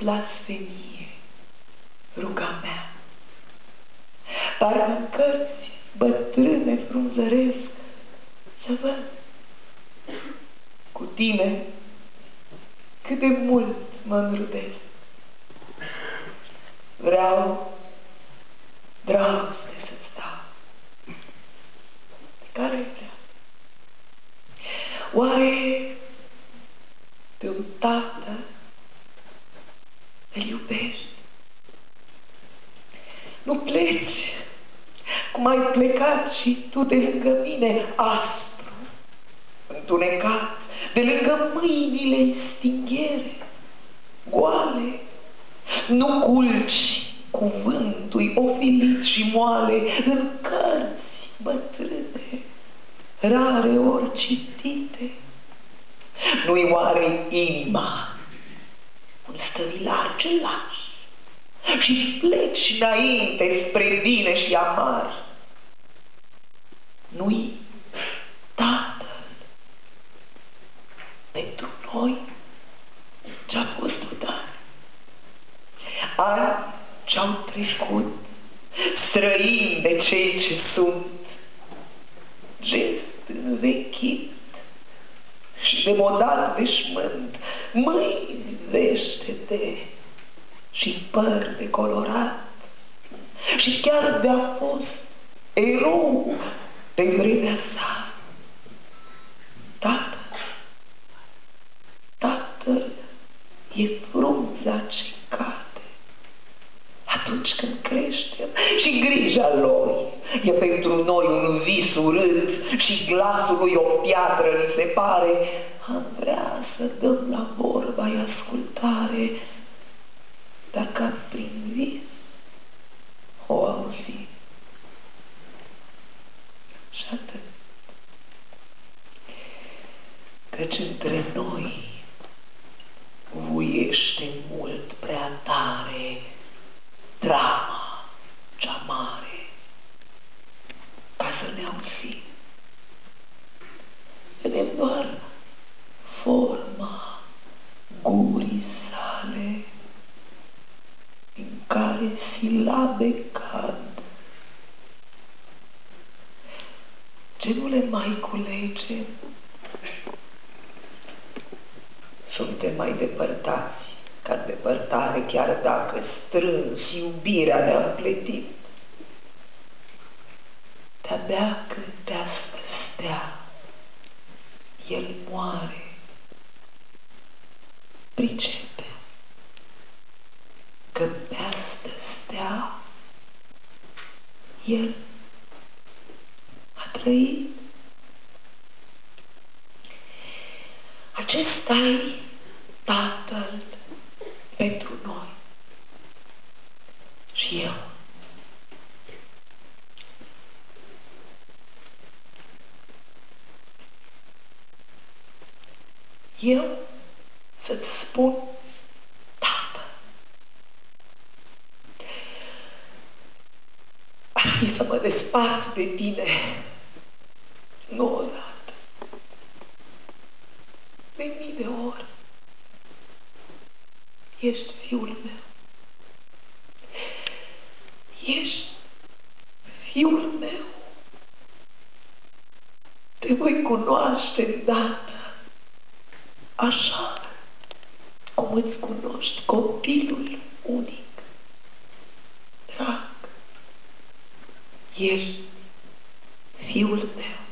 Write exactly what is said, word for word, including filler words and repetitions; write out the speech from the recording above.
blasfemie, ruga mea. Parcă în cărți bătrâne frunzăresc să văd cu tine cât de mult mă înrudesc. Vreau dragoste să-ți dau. Pe care vreau? Oare pe un tată îl iubești? Nu pleci cum ai plecat și tu de lângă mine, aspru, întunecat, de lângă mâinile stinghere, goale. Nu culci cuvântul ofilit și moale în cărți bătrâne, rare ori citite. Nu-i oare inima un stăvilar ce lași și pleci înainte spre bine și amar? Nu-i Tatăl pentru noi ce-a fost odată? Ani ce-au trecut, străini de cei ce sunt, gest învechit și demodat veșmânt, mâini veștete și păr decolorat, și chiar de-a fost erou pe vremea sa. Tatăl, Tatăl e frunza ce cade atunci când creștem și grija lui e pentru noi un vis urât și glasul lui o piatră ni se pare. Am vrea să dăm la vorba-i ascultare, dacă prin vis o auzi. Și atât. Căci între noi vuiește mult prea tare drama cea mare ca să ne auzim. Vedem doar forma gurii sale în care silabe cad, ce nu le mai culege. Suntem mai depărtați ca depărtare, chiar dacă strâns iubirea ne-a împletit. De-abia când pe asta stea el moare, pricepe că pe asta stea el a trăit. Acesta-i Tatăl pentru noi. Și eu. Eu să-ți spun, Tată, ar fi să mă despart de tine, nu odată, de mii de ori. Ești fiul meu. Ești fiul meu. Te voi cunoaște îndată, așa cum îți cunoști copilul unic. Drag, ești fiul meu.